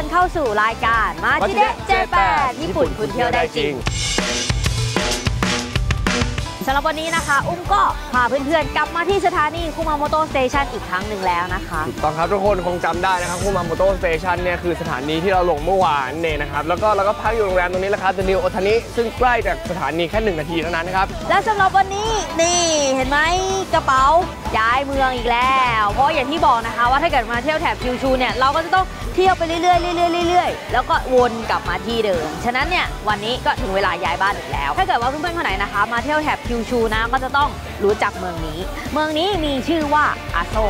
คนเข้าสู่รายการมาจิเดะเจแปนญี่ปุ่นคุณเที่ยวได้จริงสำหรับวันนี้นะคะอุ้มก็พาเพื่อนๆกลับมาที่สถานีคุมาโมโตะสเตชันอีกครั้งหนึ่งแล้วนะคะถูกต้องครับทุกคนคงจำได้นะครับคุมาโมโตะสเตชันเนี่ยคือสถานีที่เราลงเมื่อวานเนี่ยนะครับแล้วก็เราก็พักอยู่โรงแรมตรงนี้แหละครับเดนิวโอทานิซึ่งใกล้จากสถานีแค่1 นาทีเท่านั้นนะครับและสำหรับวันนี้นี่เห็นไหมกระเป๋าย้ายเมืองอีกแล้วเพราะอย่างที่บอกนะคะว่าถ้าเกิดมาเที่ยวแถบคิวชูเนี่ยเราก็จะต้องเที่ยวไปเรื่อยๆแล้วก็วนกลับมาที่เดิมฉะนั้นเนี่ยวันนี้ก็ถึงเวลาย้ายบ้านอีกแล้วถ้าเกิดว่าเพื่อนๆคนไหนนะคะมาเที่ยวแถบคิวชูนะก็จะต้องรู้จักเมืองนี้มีชื่อว่าอาโซ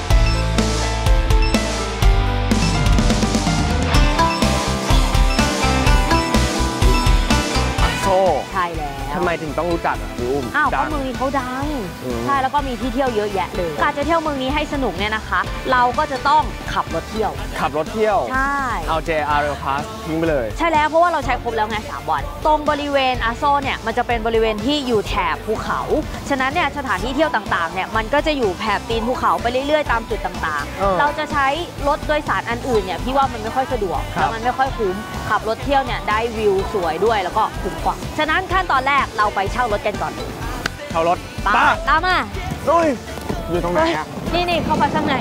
ใช่แล้วทำไมถึงต้องรู้จักอ่ะพี่อุ้มเพราะเมืองนี้เขาดังใช่แล้วก็มีที่เที่ยวเยอะแยะเลยการจะเที่ยวเมืองนี้ให้สนุกเนี่ยนะคะเราก็จะต้องขับรถเที่ยวใช่เอา JR Rail Pass ทิ้งไปเลยใช่แล้วเพราะว่าเราใช้ครบแล้วไง3 วันตรงบริเวณอาโซเนี่ยมันจะเป็นบริเวณที่อยู่แถบภูเขาฉะนั้นเนี่ยสถานที่เที่ยวต่างๆเนี่ยมันก็จะอยู่แถบตีนภูเขาไปเรื่อยๆตามจุดต่างๆเราจะใช้รถโดยสารอันอื่นเนี่ยพี่ว่ามันไม่ค่อยสะดวกแล้วมันไม่ค่อยคุ้มขับรถเที่ยวเนี่ยได้วิวสวยด้วยแล้วก็คุ้มกว่าฉะนั้นขั้นตอนแรกเราไปเช่ารถกันก่อนเช่ารถตามมาลุยอยู่ตรงไหนอ่ะนี่เข้าไปข้างใน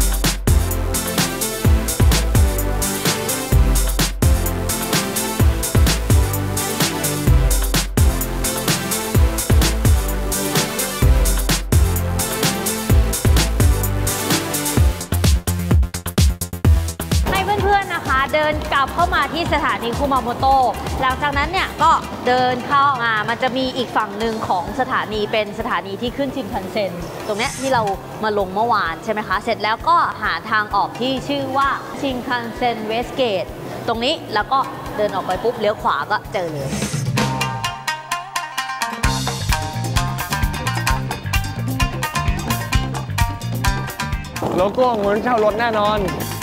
เดินกลับเข้ามาที่สถานีคุมาโมโตะหลังจากนั้นเนี่ยก็เดินเข้ามามันจะมีอีกฝั่งหนึ่งของสถานีเป็นสถานีที่ขึ้นชินคันเซ็นตรงเนี้ยที่เรามาลงเมื่อวานใช่ไหมคะเสร็จแล้วก็หาทางออกที่ชื่อว่าชินคันเซ็นเวสเกตตรงนี้แล้วก็เดินออกไปปุ๊บเลี้ยวขวาก็เจอเลยโลโก้เหมือนเช่ารถแน่นอน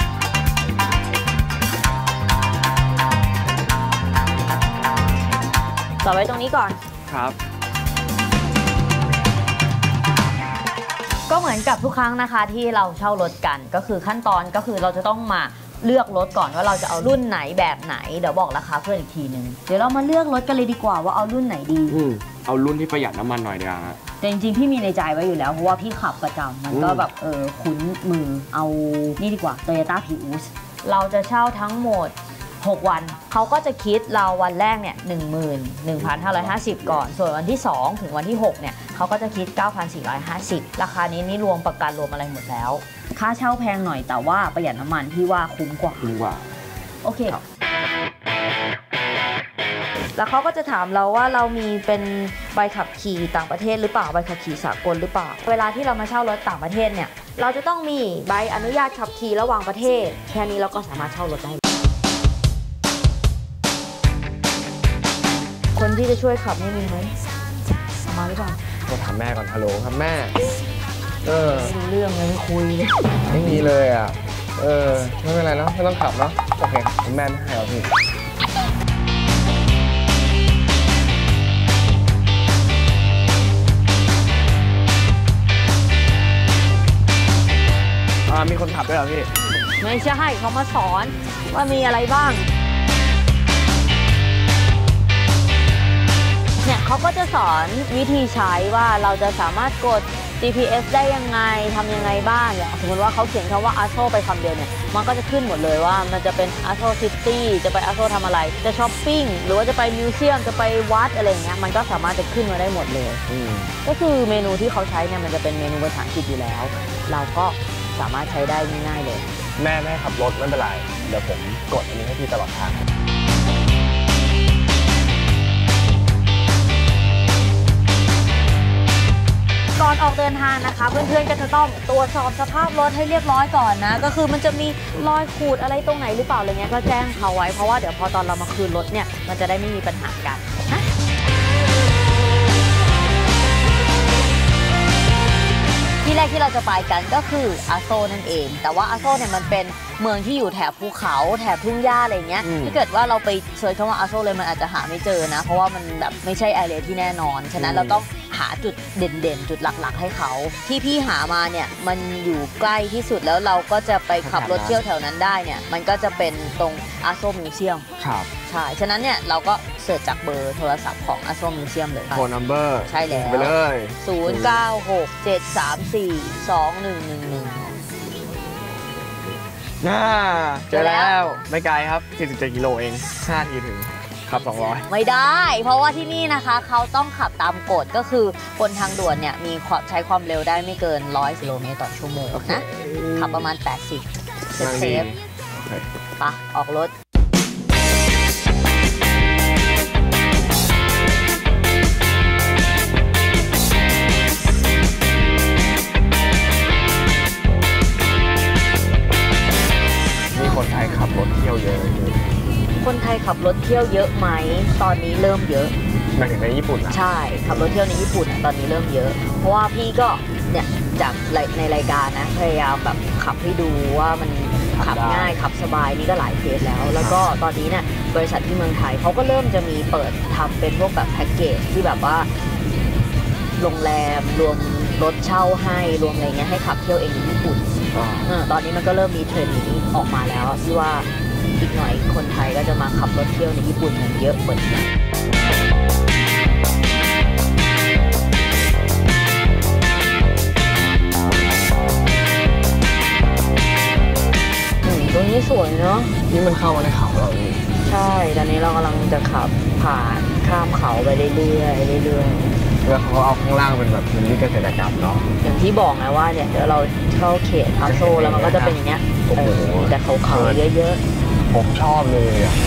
ต่อไว้ตรงนี้ก่อนครับก็เหมือนกับทุกครั้งนะคะที่เราเช่ารถกันก็คือขั้นตอนก็คือเราจะต้องมาเลือกรถก่อนว่าเราจะเอารุ่นไหนแบบไหนเดี๋ยวบอกราคาเพื่อนอีกทีนึงเดี๋ยวเรามาเลือกรถกันเลยดีกว่าว่าเอารุ่นไหนดีเอารุ่นที่ประหยัดน้ำมันหน่อยดีกว่าแต่จริงๆพี่มีในใจไว้อยู่แล้วเพราะว่าพี่ขับประจำมันก็แบบคุ้นมือเอานี่ดีกว่า Toyota Prius เราจะเช่าทั้งหมด6 วันเขาก็จะคิดเราวันแรกเนี่ย 11,550 ก่อนส่วนวันที่2ถึงวันที่6เนี่ยเขาก็จะคิด 9,450 ราคานี้รวมประกันรวมอะไรหมดแล้วค่าเช่าแพงหน่อยแต่ว่าประหยัดน้ำมันที่ว่าคุ้มกว่าโอเคแล้วเขาก็จะถามเราว่าเรามีเป็นใบขับขี่ต่างประเทศหรือเปล่าใบขับขี่สากลหรือเปล่าเวลาที่เรามาเช่ารถต่างประเทศเนี่ยเราจะต้องมีใบอนุญาตขับขี่ระหว่างประเทศแค่นี้เราก็สามารถเช่ารถได้คนที่จะช่วยขับไม่มีไหมมาหรือเปล่าโทรถามแม่ก่อนฮัลโหลครับแม่ไม่รู้เรื่องเลยไม่คุยเลยไม่มีเลยอ่ะไม่เป็นไรเนาะไม่ต้องขับเนาะโอเคคุณแม่ไม่ให้เราพี่มีคนขับด้วยเหรอพี่ไม่ใช่เขามาสอนว่ามีอะไรบ้างเนี่ยเขาก็จะสอนวิธีใช้ว่าเราจะสามารถกด GPS ได้ยังไงทำยังไงบ้างอย่างสมมติว่าเขาเขียนคำว่าอาโซไปคำเดียวเนี่ยมันก็จะขึ้นหมดเลยว่ามันจะเป็นอาโซซิตี้จะไปอาโซทำอะไรจะช้อปปิ้งหรือว่าจะไปมิวเซียมจะไปวัดอะไรเงี้ยมันก็สามารถจะขึ้นมาได้หมดเลยก็คือเมนูที่เขาใช้เนี่ยมันจะเป็นเมนูภาษาอังกฤษอยู่แล้วเราก็สามารถใช้ได้ง่ายๆเลยแม่ไม่ให้ขับรถไม่เป็นไรเดี๋ยวผมกดอันนี้ให้พี่ตลอดทางก่อนออกเดินทางนะคะเพื่อนๆก็จะต้องตรวจสอบสภาพรถให้เรียบร้อยก่อนนะก็คือมันจะมีรอยขูดอะไรตรงไหนหรือเปล่าอะไรเงี้ยก็แจ้งเขาไว้เพราะว่าเดี๋ยวพอตอนเรามาคืนรถเนี่ยมันจะได้ไม่มีปัญหากันนะทีแรกที่เราจะไปกันก็คืออาโซนั่นเองแต่ว่าอาโซเนี่ยมันเป็นเมืองที่อยู่แถบภูเขาแถบทุ่งหญ้าอะไรเงี้ยถ้าเกิดว่าเราไปเซิร์ชคำว่าอาโซเลยมันอาจจะหาไม่เจอนะเพราะว่ามันแบบไม่ใช่แอเรียที่แน่นอนฉะนั้นเราต้องหาจุดเด่นๆจุดหลักๆให้เขาที่พี่หามาเนี่ยมันอยู่ใกล้ที่สุดแล้วเราก็จะไปขับรถเที่ยวแถวนั้นได้เนี่ยมันก็จะเป็นตรงอาโซมิวเซียมครับใช่ฉะนั้นเนี่ยเราก็เสิร์ชจากเบอร์โทรศัพท์ของอาโซมิวเซียมเลยโทรนัมเบอร์ใช่แล้วไปเลย 0967342111 เจอแล้วไม่ไกลครับ47 กิโลเอง5 นาทีถึงขับ200 ไม่ได้เพราะว่าที่นี่นะคะเขาต้องขับตามกฎก็คือบนทางด่วนเนี่ยมีใช้ความเร็วได้ไม่เกิน100 กิโลเมตรต่อชั่วโมงนะขับประมาณ80เซฟปะออกรถคนไทยขับรถเที่ยวเยอะคนไทยขับรถเที่ยวเยอะไหมตอนนี้เริ่มเยอะหมายถึงในญี่ปุ่นนะใช่ขับรถเที่ยวในญี่ปุ่นตอนนี้เริ่มเยอะเพราะว่าพี่ก็เนี่ยจากในรายการนะพยายามแบบขับให้ดูว่ามันขับง่ายขับสบายนี่ก็หลายเคสแล้วก็ตอนนี้เนี่ยบริษัทที่เมืองไทยเขาก็เริ่มจะมีเปิดทำเป็นพวกแบบแพ็กเกจที่แบบว่าโรงแรมรวมรถเช่าให้รวมอะไรเงี้ยให้ขับเที่ยวเองในญี่ปุ่นตอนนี้มันก็เริ่มมีเทรนด์นี้ออกมาแล้วที่ว่าอีกหน่อยคนไทยก็จะมาขับรถเที่ยวในญี่ปุ่นกันเยอะเหมือนกันตรงนี้สวยเนาะนี่มันเข้ามาในเขาเราใช่ตอนนี้เรากำลังจะขับผ่านข้ามเขาไปเรื่อยแล้วเขาเอาข้างล่างเป็นแบบพื้นที่เกษตรกรรมเนาะอย่างที่บอกไงว่าเนี่ยเดี๋ยวเราเข้าเขตอาโซแล้วมันก็จะเป็นอย่างเงี้ยแต่เขาเยอะๆผมชอบเลยอ่ะ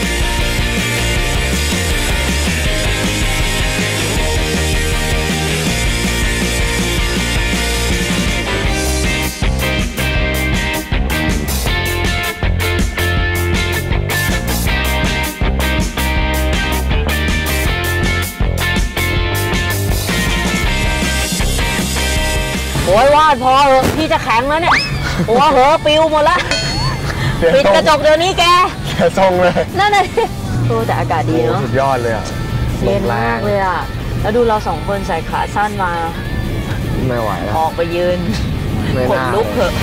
โอ้ยวาดพอเหอะพี่จะแข็งแล้วเนี่ยโอ้เหอะปิวหมดละปิดกระจกเดี๋ยวนี้แกทรงเลยนั่นเลยแต่อากาศดีเนาะสุดยอดเลยอ่ะเย็นมากเลยอ่ะแล้วดูเราสองคนใส่ขาสั้นมาไม่ไหวแล้วออกไปยืนขนลุกเถอะ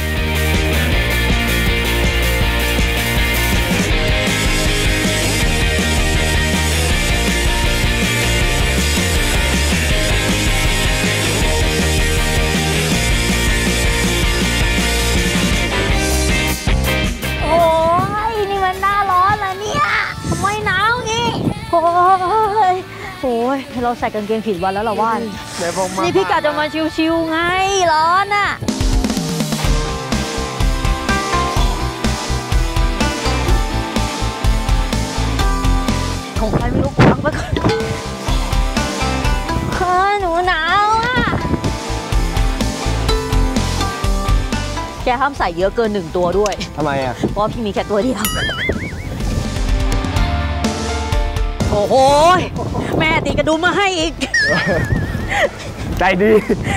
โอ้ยเราใส่กางเกงผิดวันแล้วเหรอว่านนี่พี่กะจะมาชิวๆไงร้อนอ่ะของใครไม่รู้ฟังไปก่อนหนูหนาวอ่ะแกห้ามใส่เยอะเกิน1 ตัวด้วยทำไมอ่ะเพราะพี่มีแค่ตัวเดียวโอ้โหแม่ตีกระดุมมาให้อีกใจดี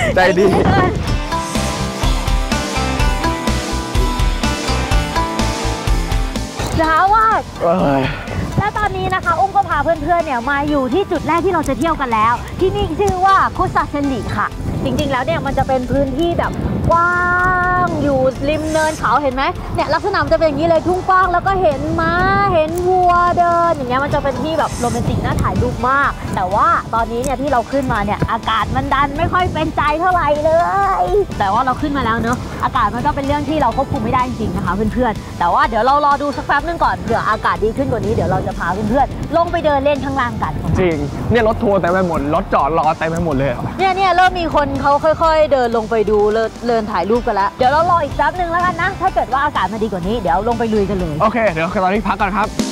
หนาวมากและตอนนี้นะคะอุ้มก็พาเพื่อนๆเนี่ยมาอยู่ที่จุดแรกที่เราจะเที่ยวกันแล้วที่นี่ชื่อว่าคุซาเซนิค่ะจริงๆแล้วเนี่ยมันจะเป็นพื้นที่แบบกว้างอยู่ริมเนินเขาเห็นไหมเนี่ยลักษณะมันจะเป็นอย่างนี้เลยทุ่งกว้างแล้วก็เห็นม้าเห็นวัวเดินอย่างเงี้ยมันจะเป็นที่แบบโรแมนติกน่าถ่ายรูปมากแต่ว่าตอนนี้เนี่ยที่เราขึ้นมาเนี่ยอากาศมันดันไม่ค่อยเป็นใจเท่าไหร่เลยแต่ว่าเราขึ้นมาแล้วเนอะอากาศมันก็เป็นเรื่องที่เราควบคุมไม่ได้จริงๆนะคะเพื่อนๆแต่ว่าเดี๋ยวเรารอดูสักแป๊บนึงก่อนเผื่ออากาศดีขึ้นกว่านี้เดี๋ยวเราจะพาเพื่อนๆลงไปเดินเล่นข้างล่างกันจริงเนี่ยรถทัวร์เต็มไปหมดรถจอดรอเต็มไปหมดเลยเนี่ยเริ่มมีคนเขาค่อยๆเดินลงไปดูเดินถ่ายรูปกันแล้วเดี๋ยวเรารออีกแป๊บนึงแล้วกันนะถ้าเกิดว่าอากาศมันดีกว่านี้เดี๋ยวลงไปลุยกันเลยโอเคเดี๋ยวตอนนี้พักก่อนครับ